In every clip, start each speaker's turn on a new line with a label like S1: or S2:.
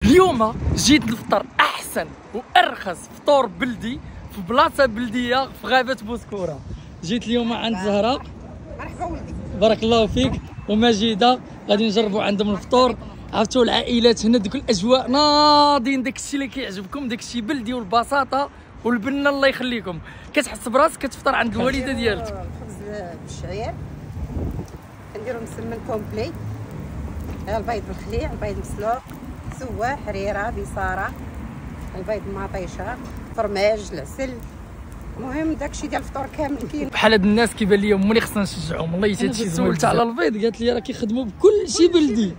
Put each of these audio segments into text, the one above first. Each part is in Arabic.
S1: اليوم جيت نفطر احسن وارخص فطور بلدي في بلاصه بلديه في غابه بوسكوره. جيت اليوم عند زهره،
S2: مرحبا ولدي،
S1: بارك الله فيك، ومجيده. غادي نجربوا عندهم الفطور. عرفتوا العائلات هنا، دوك الاجواء ناضين، داكشي اللي كيعجبكم، داكشي بلدي والبساطه والبنه. الله يخليكم، كتحس براسك كتفطر عند الوالده ديالك.
S2: الخبز بالشعير كنديرو مسمن كومبلي، البيض بالخليع، البيض مسلوق، سوا، حريره، بصاره، البيض مطيشه، فرماج، العسل، المهم داكشي ديال الفطور كامل كاين.
S1: بحال هاد الناس كيبان لي هما اللي خصنا نشجعهم. والله حتى هادشي سولت على البيض، قالت لي راه كيخدموا بكل شيء بلدي.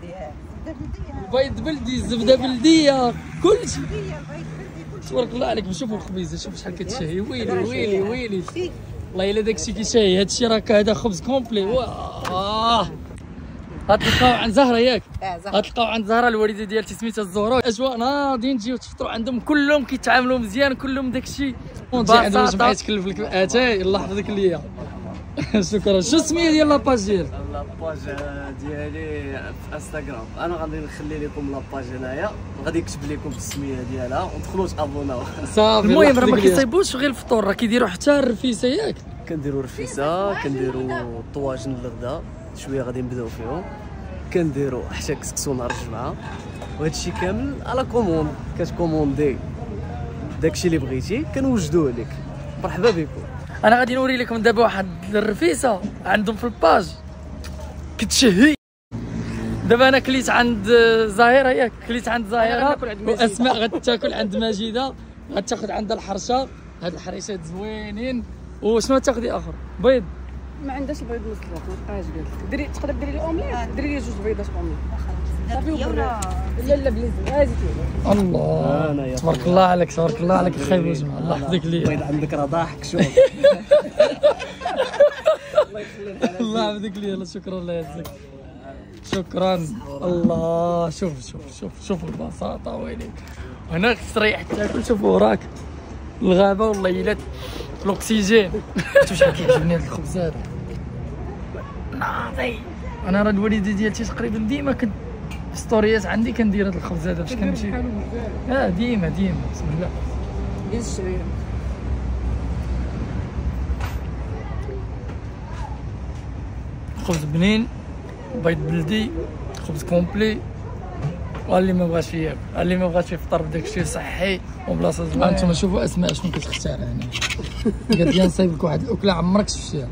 S1: البيض بلدي، الزبده بلديه، كل شيء. تبارك الله عليك. شوفوا الخبيزه، شوف شحال كتشهي. ويلي ويلي ويلي، والله الا داكشي كيشهي. هادشي راك هذا خبز كومبلي. واه غتلقاو عند زهره ياك؟ غتلقاو عند زهره الوالده ديالتي سميتها الزهره. اجواء ناضيين، تجيو تفطروا عندهم، كلهم كيتعاملوا مزيان، كلهم داكشي
S2: بساطه.
S1: واش بغيت تكلف لك اتاي الله يحفظك ليا. شكرا. شو السميه ديال لاباج ديالك؟
S3: لاباج ديالي في انستغرام. انا غادي نخلي لكم لاباج هنايا، غادي يكتب لكم السميه ديالها ودخلوا تابوناو
S1: صافي. المهم راه ما كيصايبوش غير الفطور، راه كيديروا حتى الرفيسه ياك؟
S3: كنديروا رفيسه، كنديروا طواجن الغداء، شويه غادي نبداو فيهم، كنديروا حتى كسكسو نهار الجمعه، وهذا الشيء كامل على كوموند. كتكوموندي داكشي اللي بغيتي كنوجدوه لك. مرحبا بكم.
S1: انا غادي نوري لكم دابا واحد الرفيسه عندهم في الباج كتشهي. دابا انا كليت عند زهيره ياك؟ كليت عند زهيره، واسماء غتاكل عند مجيده، غتاخذ عندها الحرشه. هاد الحريشات زوينين. وشنو تاخذي اخر؟ بيض؟
S4: ما عندهاش البيض مسلوق، ما بقاش قالت لك. ديري، تقدر ديري لي اومليت، ديري لي جوج بيضات اومليت صافي. لا لا بليز هازي
S1: الله تبارك الله عليك، تبارك الله عليك. خايب وجهها، الله يحفظك ليا.
S3: البيض عندك راه ضاحك. شوف
S1: الله يحفظك ليا. شكرا، الله يعزك، شكرا. الله، شوف شوف شوف شوف البساطه. ويلي هناك تريح تاكل. شوفوا وراك الغابه، والله الا الاكسجين. شوف شحال كيعجبني هذا الخبز هذا ناضي. انا راه الوالده ديالتي تقريبا ديما كنت في ستوريات عندي كندير هذا الخبز هذا باش كنمشي. ديما بسم الله.
S4: ديال الشعير
S1: خبز بنين، بيض بلدي، خبز كومبلي. واللي ما بغاش ياكل، اللي ما بغاش يفطر بداك الشيء صحي وبلاصه زوينه. انتم شوفوا اسماء شنو كتختار هنا. قالت لي نصايب لك واحد الاكله عمرك شفتيها.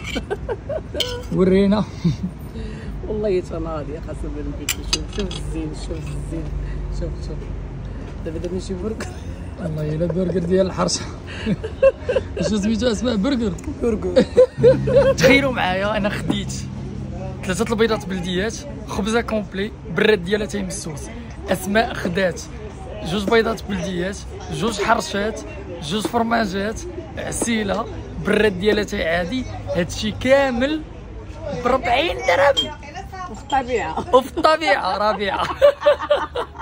S1: ورينا.
S4: والله تناضي قسما بالله. شوف الزين، شوف الزين، شوف دابا نمشي برجر.
S1: والله الا برجر ديال الحرشه. شنو سميتو اسماء؟ برجر. تخيلوا معايا، انا خديت 3 البيضات بلديات، خبزه كومبلي، براد ديالها تيمسوس. اسماء خدات 2 بيضات بلديات، 2 حرشات، 2 فرماجات، عسيله، براد ديالها تاي عادي. هادشي كامل ب 40 درهم.
S4: وفي الطبيعه
S1: وفي الطبيعه ربيعه.